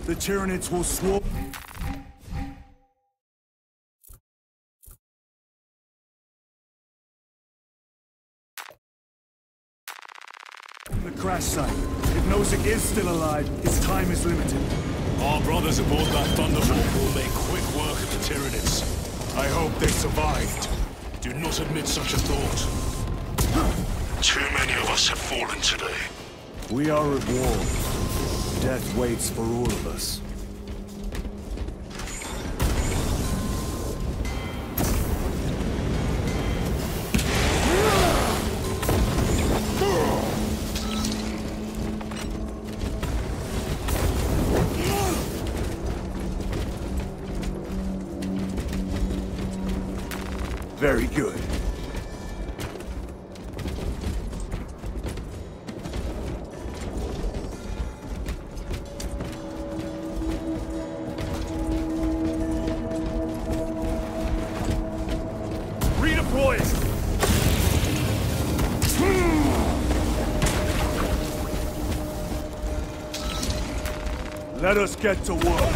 The Tyranids will swarm. The crash site. If Nozick is still alive, his time is limited. Our brothers aboard that Thunderbolt will make quick work of the Tyranids. I hope they survived. Do not admit such a thought. Too many of us have fallen today. We are at war. Death waits for all of us. Very good. Redeploy! Let us get to work.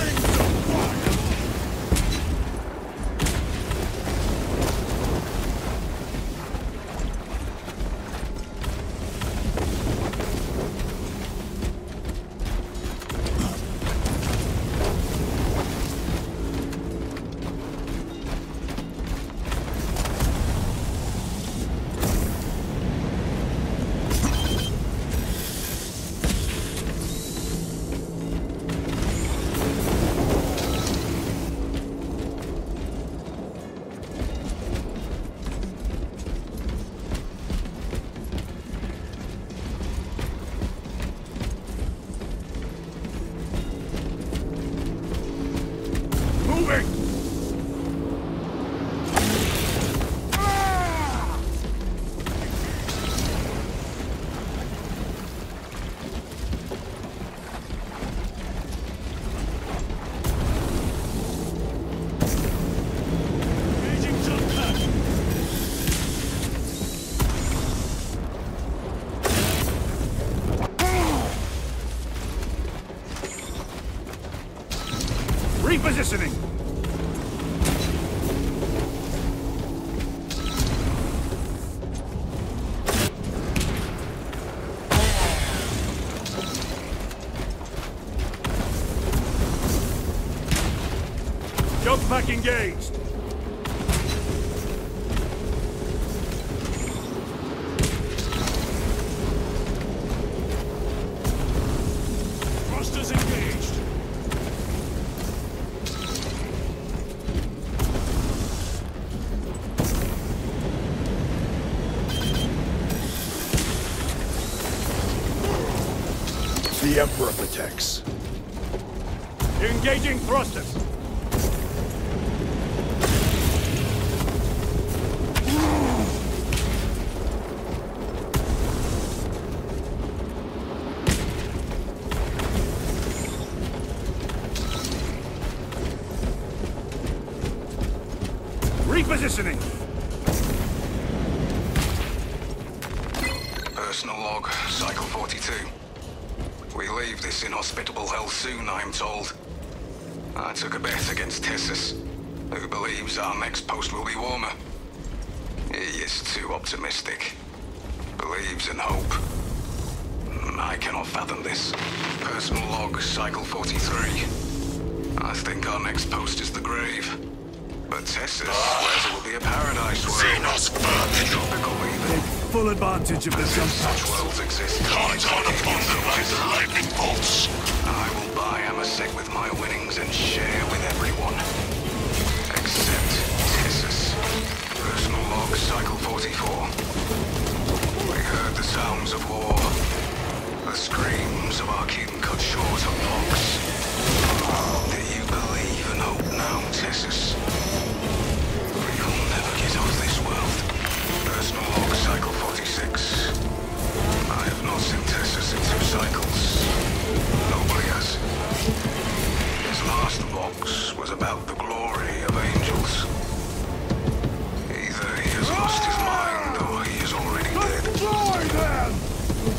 Repositioning! Jump pack engaged! Thrusters engaged! The Emperor protects. Engaging thrusters! Repositioning! Personal log, Cycle 42. We leave this inhospitable hell soon, I'm told. I took a bet against Tessus, who believes our next post will be warmer. He is too optimistic. Believes in hope. I cannot fathom this. Personal log, Cycle 43. I think our next post is the grave. But Tessus swears it will be a paradise world. Xenos burden. Tropical even. Take full advantage of the jump Such packs. worlds exist. Come down upon them like the lightning bolts. I will buy Amasek with my winnings and share with everyone. Except Tessus. Personal log, Cycle 44. We heard the sounds of war. The screams of our kin cut short of logs. Do you believe and hope now, Tessus? We will never get off this world. Personal log, Cycle 46. I have not seen Tessus in 2 cycles. Nobody has. His last box was about the glory of angels. Either he has lost his mind or he is already dead. Destroy them!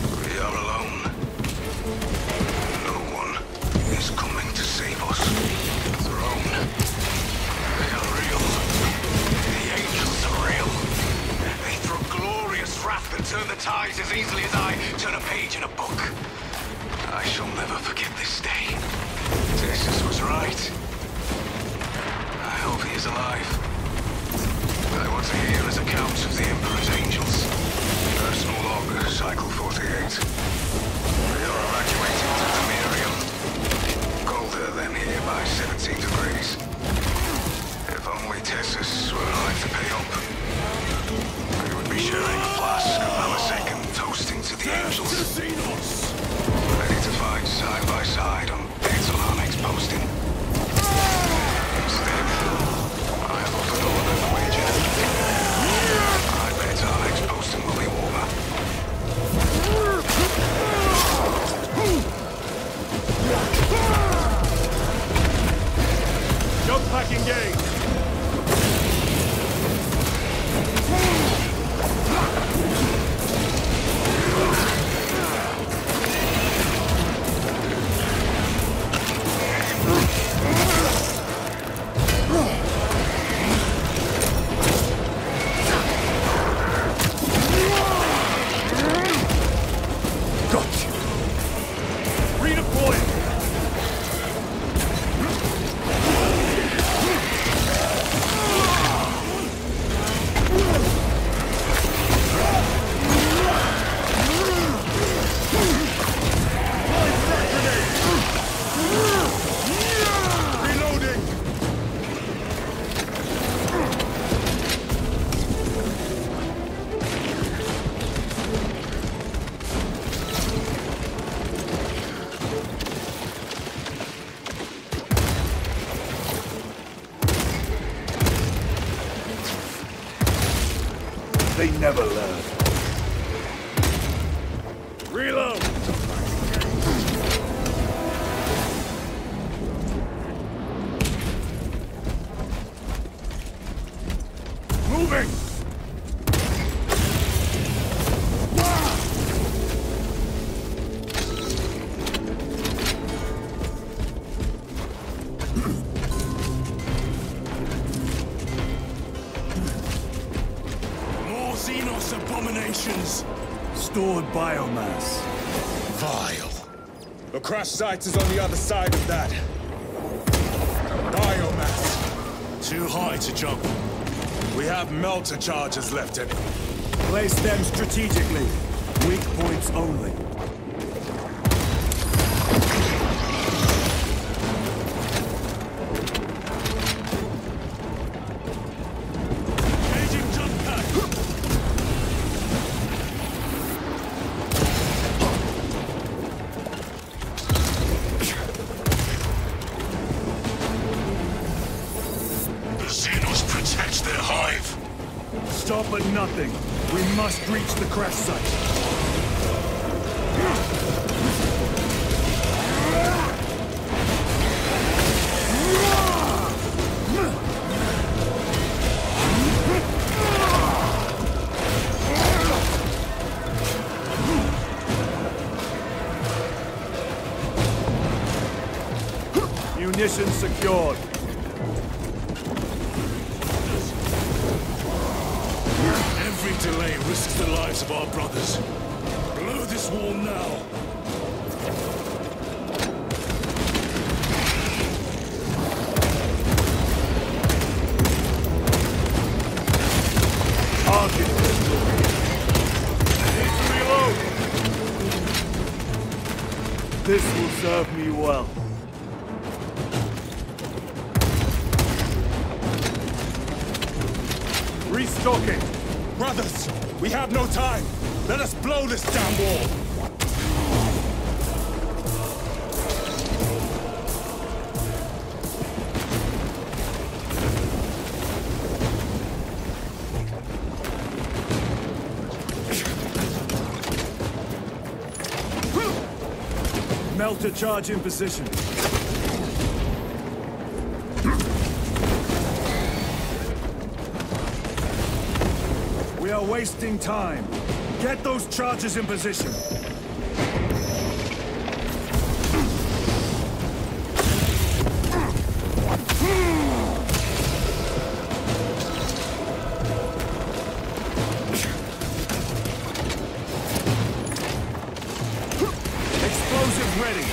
page in a book. I shall never forget this day. Tessus was right. I hope he is alive. I want to hear his accounts of the Emperor's angels. Personal log, Cycle 48. We are evacuating to Demirium. Colder than here by 17 degrees. If only Tessus were alive to pay up. We would be sharing a flask of Amasek and toasting to the angels. Ready to fight side by side on Betalhane's posting. Instead, I have offered all of the wager. I bet our next posting will be warmer. Jump pack engaged! They never learn. Reload! Moving! Xenos abominations! Stored biomass. Vile. The crash site is on the other side of that. Biomass. Too high to jump. We have melter charges left in. Place them strategically. Weak points only. Stop at nothing. We must reach the crash site. Munitions secured. Every delay risks the lives of our brothers. Blow this wall now. Target. Reload. This will serve me well. Restocking. Brothers, we have no time. Let us blow this damn wall. Melter charge in position. We are wasting time. Get those charges in position. ready.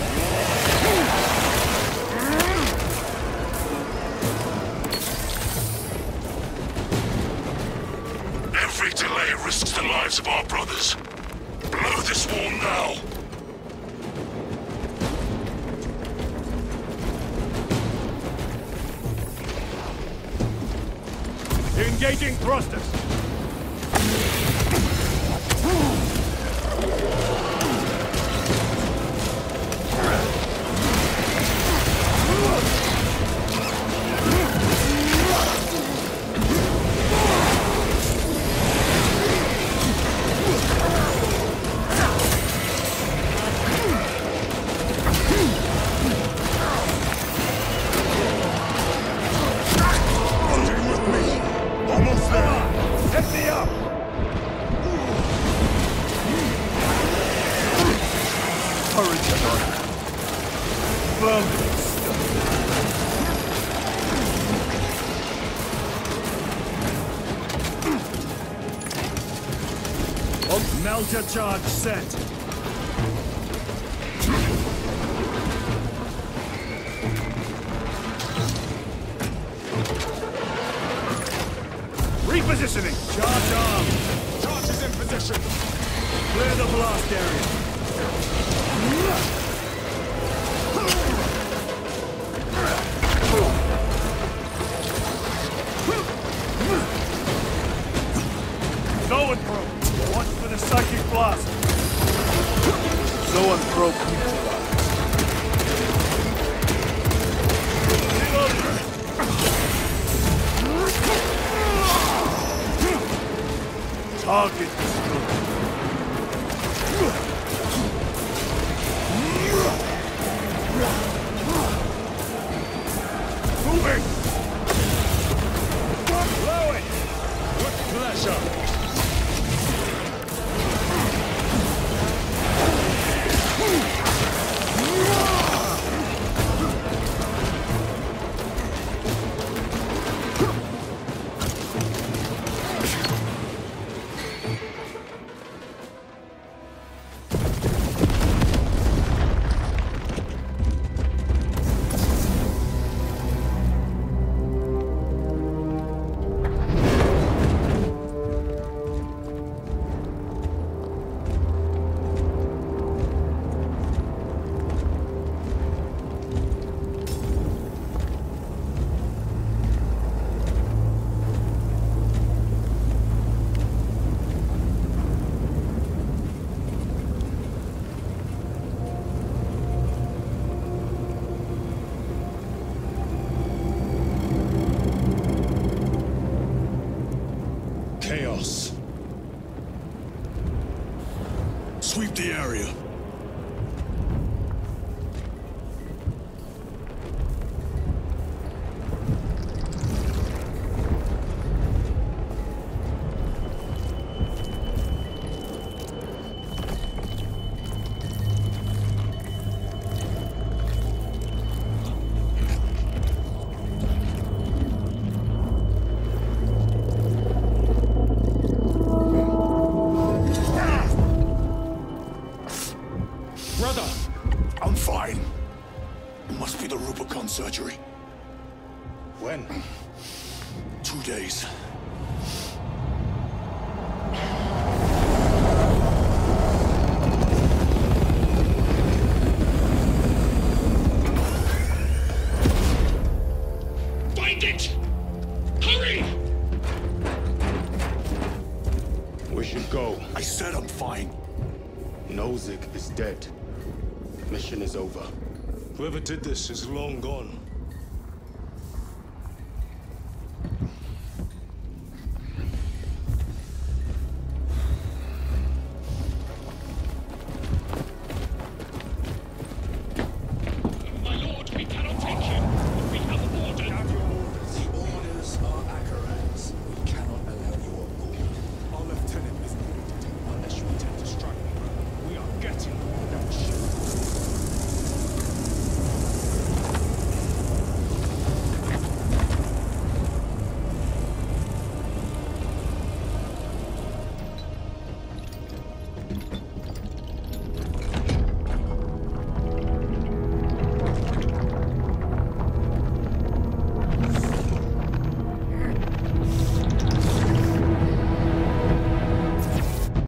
Every delay risks the lives of our brothers. Blow this wall now. Engaging thrusters. Melter charge set. Repositioning. Charge arm. Charge is in position. Clear the blast area. Zoanthrope. Watch for the psychic blast. Zoanthrope neutralized. Target destroyed. Moving! Blow it! With pleasure. Chaos. Sweep the area. Brother! I'm fine. It must be the Rubicon surgery. When? 2 days. Find it! Hurry! We should go. I said I'm fine. Nozick is dead. Mission is over. Whoever did this is long gone.